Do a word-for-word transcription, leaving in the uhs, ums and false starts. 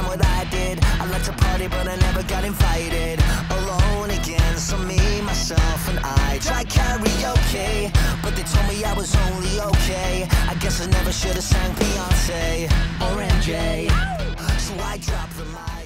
damn what I did. I like to party but I never got invited. Alone again, so me, myself and I tried karaoke, but they told me I was only okay. I guess I never should've sang Beyonce or M J. So I dropped the mic.